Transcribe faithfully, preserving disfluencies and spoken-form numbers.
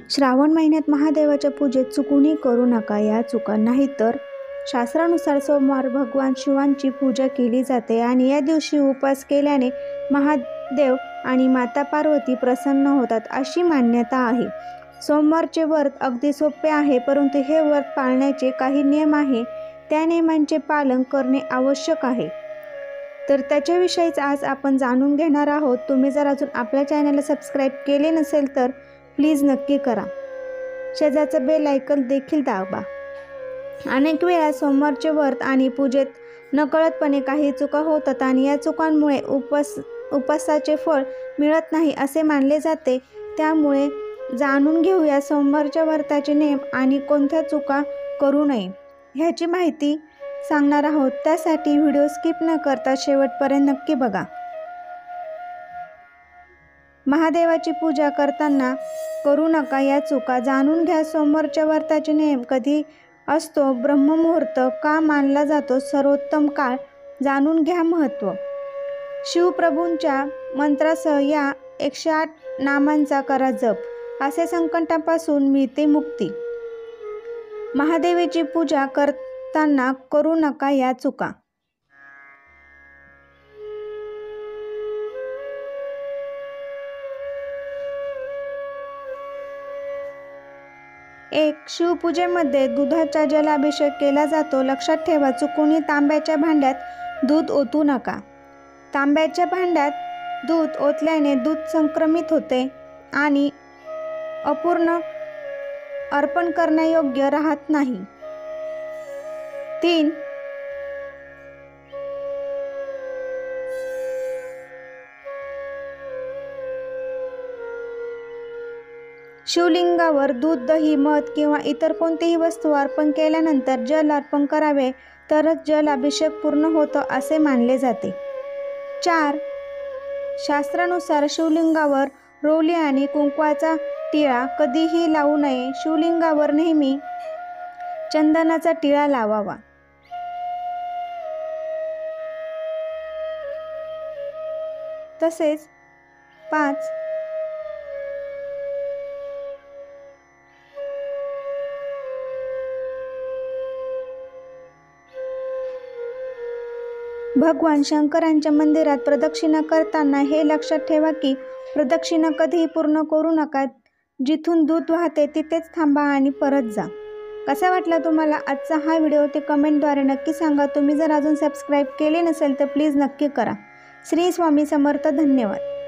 श्रावण महिन्यात महादेवाच्या पूजेत चुकूनही करू नका या चुका. नाहीतर शास्त्रानुसार सोमवार भगवान शिवांची पूजा केली जाते आणि या दिवशी उपवास केल्याने महादेव आणि माता पार्वती प्रसन्न होतात अशी मान्यता आहे. सोमवारचे व्रत अगदी सोपे आहे, परंतु हे व्रत पाळण्याचे काही नियम आहे. त्या नियमांचे पालन करणे आवश्यक आहे. तर त्याच्याविषयीच आज आपण जाणून घेणार आहोत. तुम्ही जर अजून आपल्या चॅनलला सबस्क्राईब केले नसेल तर प्लीज नक्की करा. शेजारचं बेल आयकॉन देखील दाबा. अनेक वेळा सोमवारचे व्रत आणि पूजेत नकळतपणे काही चुका होतात आणि या चुकांमुळे उपवास उपवासाचे फळ मिळत नाही असे मानले जाते. त्यामुळे जाणून घेऊया सोमवारच्या व्रताचे नियम आणि कोणत्या चुका करू नये ह्याची माहिती सांगणार आहोत. त्यासाठी व्हिडिओ स्किप न करता शेवटपर्यंत नक्की बघा. महादेवाची पूजा करताना करू नका या चुका जाणून घ्या. सोमवारच्या व्रताचे नियम कधी असतो, ब्रह्ममुहूर्त का मानला जातो, सर्वोत्तम काळ जाणून घ्या. महत्त्व. शिवप्रभूंच्या मंत्रासह या एकशे आठ नामांचा करा जप. असे संकटापासून मिळते मुक्ती. महादेवाची पूजा करताना करू नका या चुका. एक. शिवपूजेमध्ये दुधाचा जलाभिषेक केला जातो. लक्षात ठेवा, चुकूनही तांब्याच्या भांड्यात दूध ओतू नका. तांब्याच्या भांड्यात दूध ओतल्याने दूध संक्रमित होते आणि अपूर्ण अर्पण करण्यायोग्य राहत नाही. तीन. शिवलिंगावर दूध, दही, मध किंवा इतर कोणतीही वस्तू अर्पण केल्यानंतर जल अर्पण करावे, तरच जल अभिषेक पूर्ण होतो असे मानले जाते. चार. शास्त्रानुसार शिवलिंगावर रोली आणि कुंकवाचा टिळा कधीही लावू नये. शिवलिंगावर नेहमी चंदनाचा टिळा लावावा. तसेच पाच. भगवान शंकरांच्या मंदिरात प्रदक्षिणा करताना हे लक्षात ठेवा की प्रदक्षिणा कधीही पूर्ण करू नका. जिथून दूध वाहते तिथेच थांबा आणि परत जा. कसा वाटला तुम्हाला आजचा हा व्हिडिओ ते कमेंटद्वारे नक्की सांगा. तुम्ही जर अजून सबस्क्राईब केले नसेल तर प्लीज नक्की करा. श्री स्वामी समर्थ. धन्यवाद.